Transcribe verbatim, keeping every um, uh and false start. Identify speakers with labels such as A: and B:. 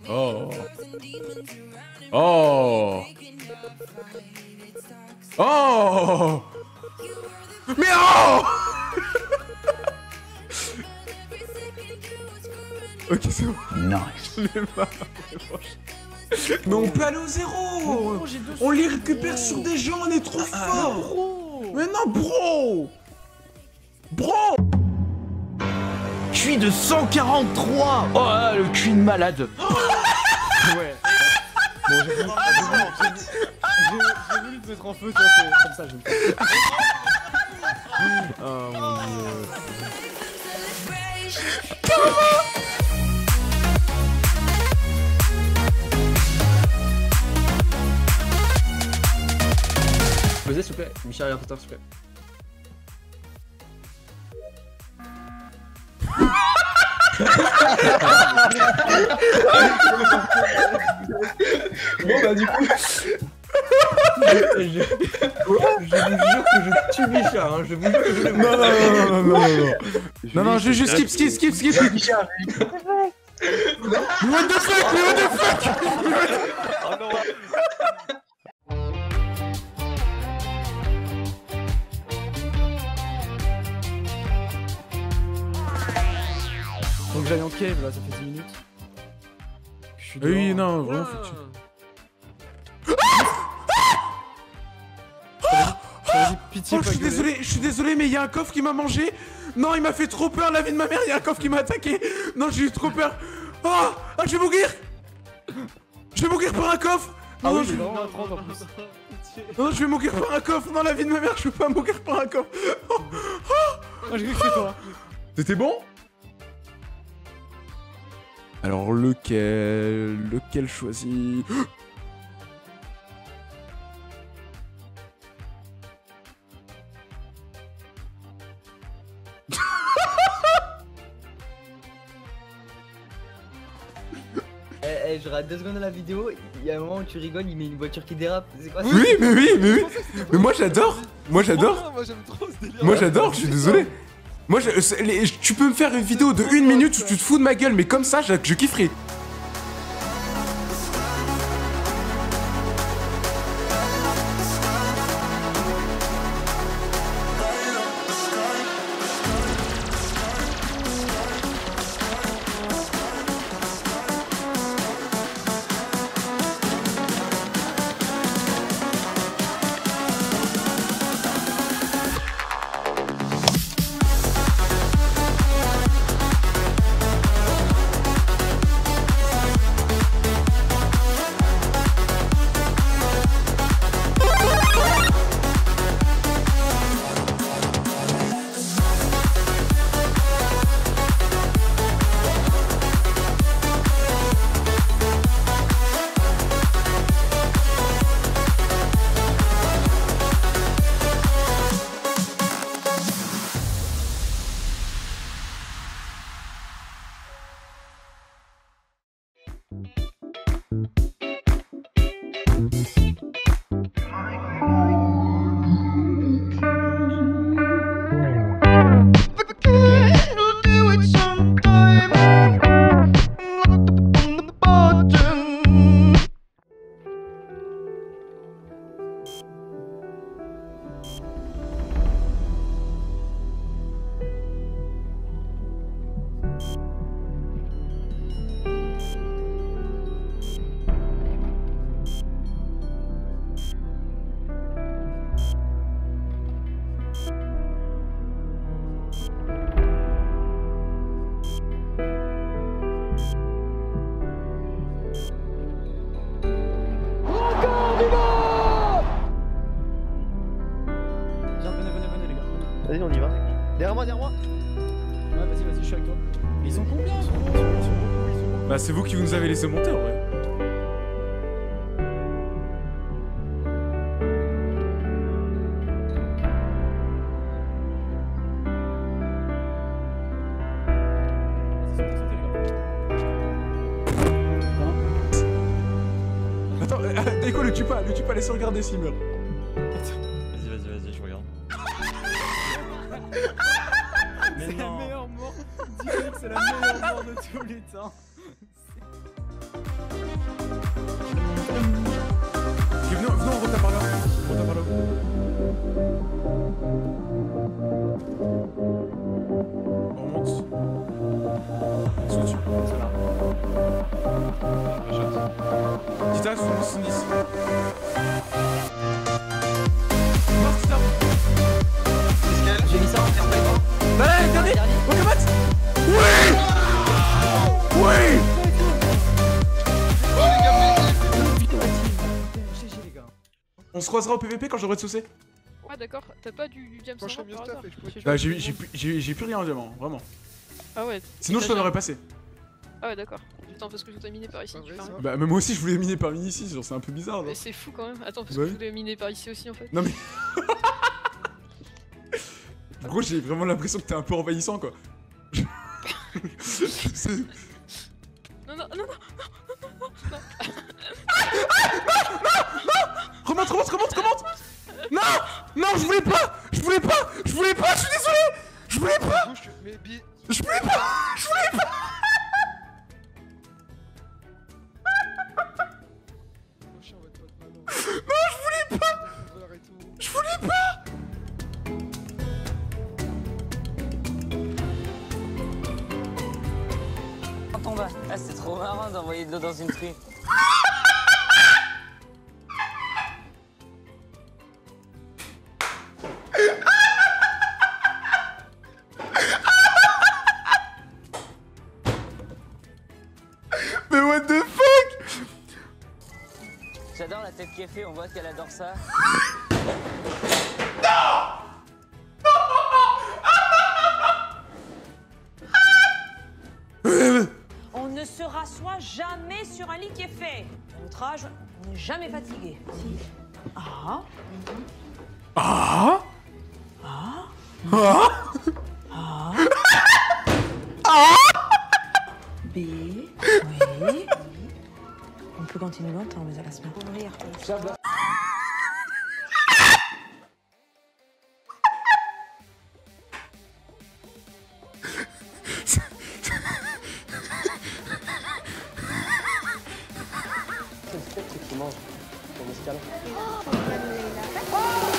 A: Oh. Oh. Oh. Mais oh. Ok, c'est bon.
B: Nice.
A: Mais on peut aller au zéro. On les récupère sur des gens, on est trop fort. Mais non, bro. Bro.
B: Q I de cent quarante-trois. Oh là, le Q I de malade.
C: Ouais. Bon, j'ai voulu, j'ai voulu te mettre en feu, toi, c'est comme ça, je oh mon dieu. Posez s'il vous plaît, Michel Harry Potter s'il vous plaît.
D: Bon bah du coup... je... je vous jure que je tue Micha, hein, je vous jure que je le...
A: Non, non, non, non, non, non, non. Non, non, je juste skip, skip, skip, skip. What the fuck, mais what the fuck.
D: Oh non.
C: Faut que j'aille en cave là, ça fait dix minutes. Je suis
A: Oui,
C: dehors.
A: non, vraiment, faut que tu...
C: Pitié,
A: Oh, je suis
C: pas gueuler.
A: désolé, je suis désolé, mais il y a un coffre qui m'a mangé. Non, il m'a fait trop peur, la vie de ma mère, il y a un coffre qui m'a attaqué. Non, j'ai eu trop peur. Oh, ah, je vais mourir. Je vais mourir par un coffre.
C: Ah
A: Non,
C: oui,
A: je...
C: il est vraiment à trente en plus.
A: non, je vais mourir par un coffre. Non, la vie de ma mère, je peux pas mourir par un coffre. Oh, oh.
C: Ah, j'ai cru que c'était toi.
A: C'était bon? Alors, lequel... Lequel choisir?
E: Eh, eh, je rate deux secondes de la vidéo, il y a un moment où tu rigoles, il met une voiture qui dérape, c'est quoi ça?
A: Oui, mais oui, mais oui. Mais moi, j'adore. Moi, j'adore.
D: Moi j'aime trop ce délire.
A: Moi, j'adore, je suis désolé. Moi, je- c'est- les- tu peux me faire une vidéo de une minute où tu te fous de ma gueule, mais comme ça, je, je kifferai.
C: Viens, venez, venez, venez les gars.
D: Vas-y on y va. Derrière moi, derrière moi.
C: Ouais, vas-y, vas-y, je suis avec toi. Mais ils sont combien? Ils sont beaucoup, ils sont beaucoup, ils sont beaucoup.
A: Bah, c'est vous qui nous avez laissé monter, en vrai. Attends, euh, Daiko, le tue pas, le tue pas, laisse regarder s'il meurt.
D: Vas-y, vas-y, vas-y, je regarde.
C: C'est la meilleure mort. Dis-moi que c'est la meilleure mort de tous les temps.
A: Ok, venez, venez, on retape par là. On retape par là. On remonte. Ils sont dessus.
C: C'est là.
A: Dita, soixante-dix, soixante-dix. Non, c'est ça.
E: J'ai mis ça en terre d'accord.
A: Bah là, regardez. Wakamat. Oui. Oui.
E: G G les gars.
A: On se croisera au P V P quand j'aurai de saucer.
F: Ouais, d'accord. T'as pas du, du James
G: Moi, je
F: Bond
G: serais mieux
F: par
G: staff
F: hasard
G: et je pouvais
F: Je sais
G: te-
F: pas.
A: Bah, j'ai j'ai plus- j'ai- j'ai plus rien en diamant, vraiment.
F: Ah ouais.
A: Sinon, je t'en aurais passé.
F: Ah ouais, d'accord. Attends, parce que je voudrais miner par ici.
G: Pas
F: tu
G: vrai,
F: fais
G: ça
F: rien.
A: Bah, même moi aussi, je voulais miner parmi ici, genre, c'est un peu bizarre, genre.
F: Mais c'est fou quand même. Attends, parce
A: Bah
F: que
A: oui.
F: je voulais miner par ici aussi en fait.
A: Non, mais. Gros, j'ai vraiment l'impression que t'es un peu envahissant, quoi. Je sais.
F: Non, non, non, non.
A: Remonte, remonte, remonte, remonte. Non. Non, je voulais pas. Je voulais pas. Je voulais pas, je suis désolé. Je voulais pas.
G: Bouge, tu- mais bi-
A: Je voulais pas. Je voulais pas.
G: Oh, chien, on va te battre maintenant.
A: Non, je voulais pas.
G: Voleur et tout.
A: Je voulais pas.
H: Quand on va. Ah, c'est trop marrant d'envoyer de l'eau dans une truie.
A: Mais what the fuck.
H: J'adore la tête qui est faite, on voit qu'elle adore ça.
I: On ne se rassoit jamais sur un lit qui est fait. À notre âge, on n'est jamais fatigué. Si. Ah.
A: Ah.
I: Ah.
A: Ah.
I: Ah. B. Oui. On peut continuer longtemps, mais à la semaine pour mourir.
H: C'est le fait que tu manges ton escalade.
J: Oh,